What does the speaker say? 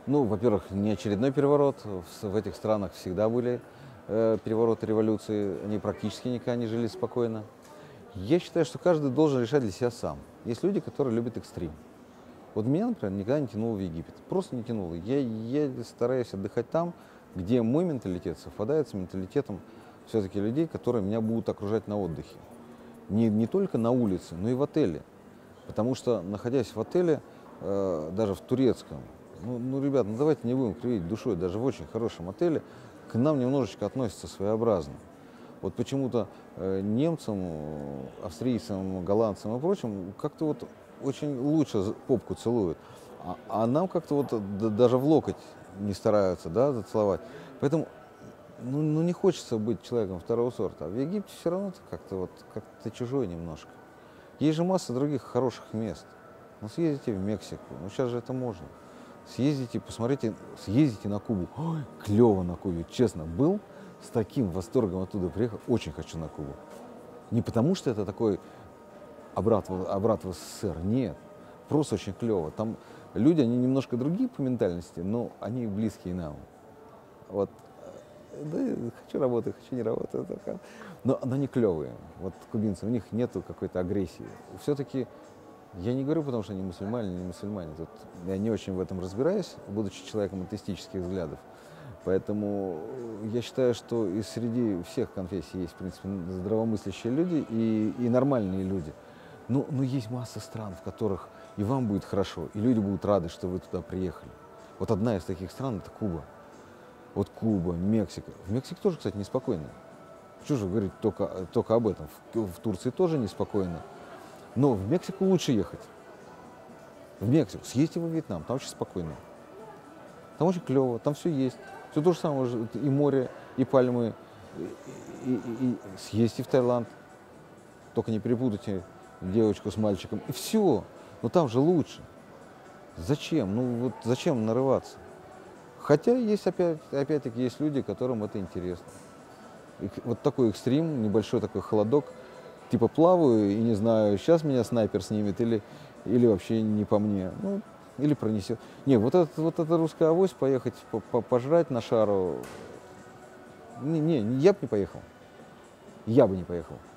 Ну, во-первых, не очередной переворот. В этих странах всегда были перевороты, революции. Они практически никогда не жили спокойно. Я считаю, что каждый должен решать для себя сам. Есть люди, которые любят экстрим. Вот меня, например, никогда не тянуло в Египет. Просто не тянуло. Я стараюсь отдыхать там, где мой менталитет совпадает с менталитетом все-таки людей, которые меня будут окружать на отдыхе. Не только на улице, но и в отеле. Потому что, находясь в отеле, даже в турецком, ребят, ну давайте не будем кривить душой, даже в очень хорошем отеле к нам немножечко относятся своеобразно. Вот почему-то немцам, австрийцам, голландцам и прочим как-то вот очень лучше попку целуют. А нам как-то вот даже в локоть не стараются, да, зацеловать. Поэтому не хочется быть человеком второго сорта. А в Египте все равно ты как-то вот как-то чужой немножко. Есть же масса других хороших мест. Ну, съездите в Мексику, ну сейчас же это можно. Съездите, посмотрите, съездите на Кубу. Ой, клево на Кубе, честно, был с таким восторгом оттуда приехал. Очень хочу на Кубу. Не потому, что это такой обрат в СССР, нет. Просто очень клево. Там люди, они немножко другие по ментальности, но они близкие нам. Вот, да, хочу работать, хочу не работать. Но они клевые. Вот кубинцы, у них нету какой-то агрессии. Все-таки я не говорю, потому что они мусульмане, не мусульмане. Тут я не очень в этом разбираюсь, будучи человеком атеистических взглядов. Поэтому я считаю, что и среди всех конфессий есть, в принципе, здравомыслящие люди и нормальные люди. Но есть масса стран, в которых и вам будет хорошо, и люди будут рады, что вы туда приехали. Вот одна из таких стран – это Куба. Вот Куба, Мексика. В Мексике тоже, кстати, неспокойно. Что же говорить только об этом? В Турции тоже неспокойно. Но в Мексику лучше ехать. В Мексику. Съездите во Вьетнам, там очень спокойно. Там очень клево, там все есть. Все то же самое, и море, и пальмы. И съездите в Таиланд. Только не перепутайте девочку с мальчиком. И все. Но там же лучше. Зачем? Ну вот зачем нарываться? Хотя есть опять-таки есть люди, которым это интересно. И вот такой экстрим, небольшой такой холодок. Типа плаваю и не знаю, сейчас меня снайпер снимет или вообще не по мне. Ну, или пронесет. Не, вот эта русская авось, поехать пожрать на шару. Не, я бы не поехал. Я бы не поехал.